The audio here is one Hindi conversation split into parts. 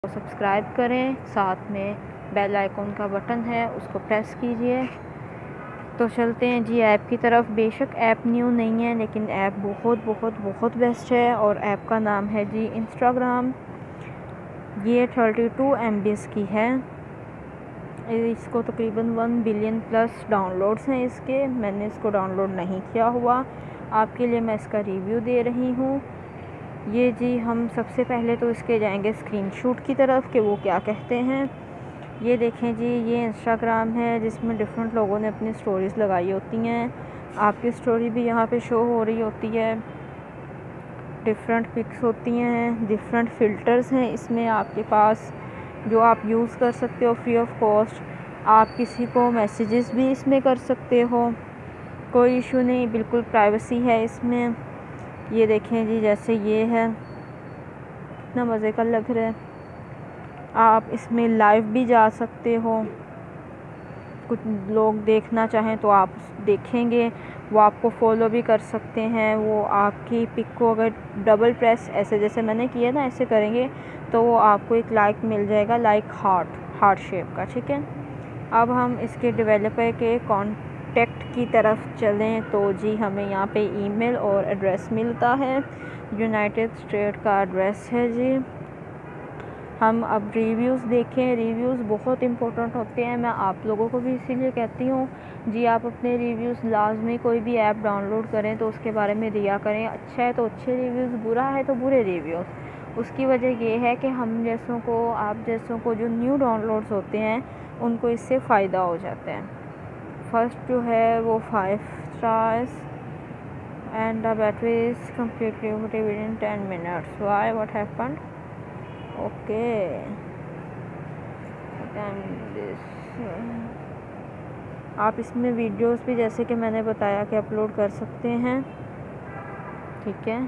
सब्सक्राइब करें, साथ में बेल आइकॉन का बटन है उसको प्रेस कीजिए। तो चलते हैं जी ऐप की तरफ। बेशक ऐप न्यू नहीं है लेकिन ऐप बहुत बहुत बहुत बेस्ट है और ऐप का नाम है जी इंस्टाग्राम। ये 32 MB की है। इसको तकरीबन 1 बिलियन प्लस डाउनलोड्स हैं इसके। मैंने इसको डाउनलोड नहीं किया हुआ, आपके लिए मैं इसका रिव्यू दे रही हूँ। ये जी हम सबसे पहले तो इसके जाएंगे स्क्रीनशॉट की तरफ कि वो क्या कहते हैं। ये देखें जी, ये इंस्टाग्राम है जिसमें डिफरेंट लोगों ने अपनी स्टोरीज़ लगाई होती हैं। आपकी स्टोरी भी यहाँ पे शो हो रही होती है। डिफरेंट पिक्स होती हैं, डिफरेंट फ़िल्टर्स हैं इसमें आपके पास जो आप यूज़ कर सकते हो फ्री ऑफ कॉस्ट। आप किसी को मैसेजेस भी इसमें कर सकते हो, कोई इशू नहीं, बिल्कुल प्राइवेसी है इसमें। ये देखें जी, जैसे ये है कितना मज़े का लग रहा है। आप इसमें लाइव भी जा सकते हो, कुछ लोग देखना चाहें तो आप देखेंगे, वो आपको फॉलो भी कर सकते हैं। वो आपकी पिक को अगर डबल प्रेस ऐसे जैसे मैंने किया ना ऐसे करेंगे तो वो आपको एक लाइक मिल जाएगा, लाइक हार्ट शेप का। ठीक है, अब हम इसके डेवलपर के कॉन्टेक्ट की तरफ चलें तो जी हमें यहाँ पे ईमेल और एड्रेस मिलता है। यूनाइटेड स्टेट का एड्रेस है जी। हम अब रिव्यूज़ देखें। रिव्यूज़ बहुत इम्पोर्टेंट होते हैं, मैं आप लोगों को भी इसीलिए कहती हूँ जी आप अपने रिव्यूज़ लाजमी, कोई भी ऐप डाउनलोड करें तो उसके बारे में दिया करें। अच्छा है तो अच्छे रिव्यूज़, बुरा है तो बुरे रिव्यूज़। उसकी वजह ये है कि हम जैसों को, आप जैसों को जो न्यू डाउनलोड्स होते हैं उनको इससे फ़ायदा हो जाता है। फर्स्ट जो है वो 5 stars and the battery is completely within 10 minutes. Why, what happened? Okay, आप इसमें वीडियोस भी जैसे कि मैंने बताया कि अपलोड कर सकते हैं। ठीक है,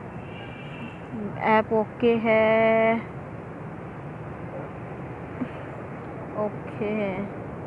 ऐप ओके है, ओके है।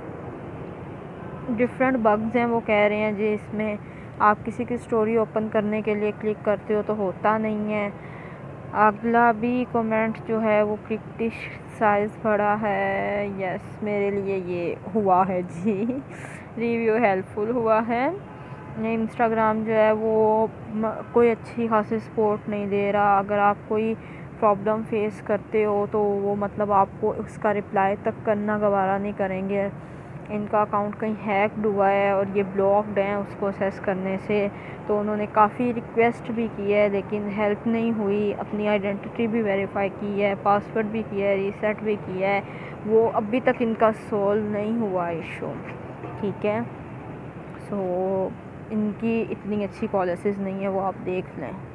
डिफरेंट बग्स हैं वो कह रहे हैं जी इसमें। आप किसी की स्टोरी ओपन करने के लिए क्लिक करते हो तो होता नहीं है। अगला भी कमेंट जो है वो क्रिटिसाइज पड़ा है। यस, मेरे लिए ये हुआ है जी। रिव्यू हेल्पफुल हुआ है। इंस्टाग्राम जो है वो कोई अच्छी खासी सपोर्ट नहीं दे रहा। अगर आप कोई प्रॉब्लम फेस करते हो तो वो मतलब आपको उसका रिप्लाई तक करना गवारा नहीं करेंगे। इनका अकाउंट कहीं हैक्ड हुआ है और ये ब्लॉक्ड हैं उसको असेस करने से। तो उन्होंने काफ़ी रिक्वेस्ट भी की है लेकिन हेल्प नहीं हुई। अपनी आइडेंटिटी भी वेरीफाई की है, पासवर्ड भी किया है, रीसेट भी किया है, वो अभी तक इनका सॉल्व नहीं हुआ इशू। ठीक है, सो इनकी इतनी अच्छी पॉलिसीज़ नहीं है, वो आप देख लें।